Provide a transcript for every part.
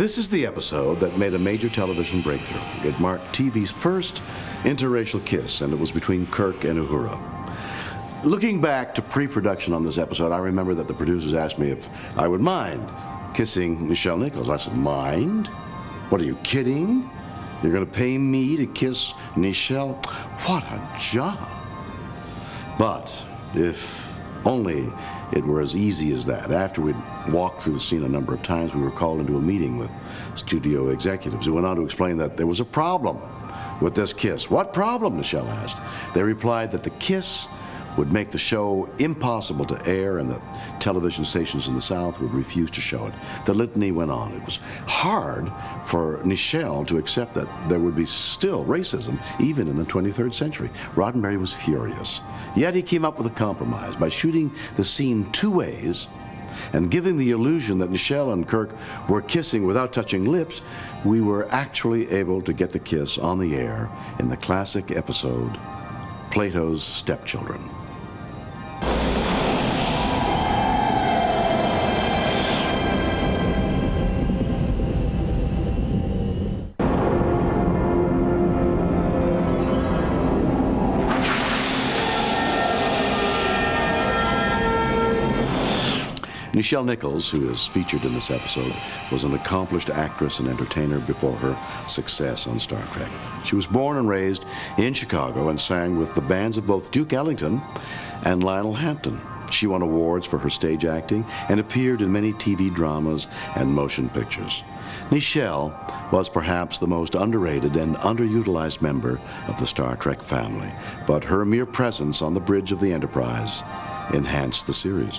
This is the episode that made a major television breakthrough. It marked TV's first interracial kiss, and it was between Kirk and Uhura. Looking back to pre-production on this episode, I remember that the producers asked me if I would mind kissing Nichelle Nichols. I said, mind? What, are you kidding? You're going to pay me to kiss Nichelle? What a job. But if only it were as easy as that. After we'd walked through the scene a number of times, we were called into a meeting with studio executives who went on to explain that there was a problem with this kiss. What problem, Nichelle asked. They replied that the kiss would make the show impossible to air and that television stations in the South would refuse to show it. The litany went on. It was hard for Nichelle to accept that there would be still racism even in the 23rd century. Roddenberry was furious. Yet he came up with a compromise by shooting the scene two ways and giving the illusion that Nichelle and Kirk were kissing without touching lips. We were actually able to get the kiss on the air in the classic episode, Plato's Stepchildren. Nichelle Nichols, who is featured in this episode, was an accomplished actress and entertainer before her success on Star Trek. She was born and raised in Chicago and sang with the bands of both Duke Ellington and Lionel Hampton. She won awards for her stage acting and appeared in many TV dramas and motion pictures. Nichelle was perhaps the most underrated and underutilized member of the Star Trek family, but her mere presence on the bridge of the Enterprise enhanced the series.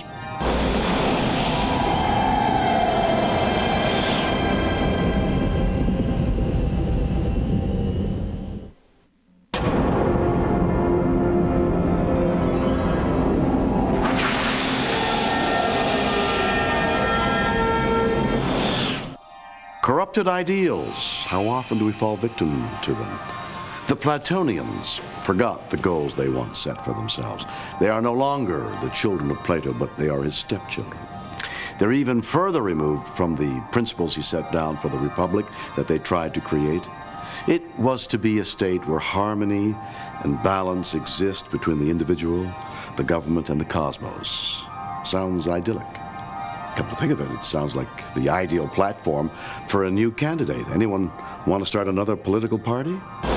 Corrupted ideals, how often do we fall victim to them? The Platonians forgot the goals they once set for themselves. They are no longer the children of Plato, but they are his stepchildren. They're even further removed from the principles he set down for the republic that they tried to create. It was to be a state where harmony and balance exist between the individual, the government, and the cosmos. Sounds idyllic. Come to think of it, it sounds like the ideal platform for a new candidate. Anyone want to start another political party?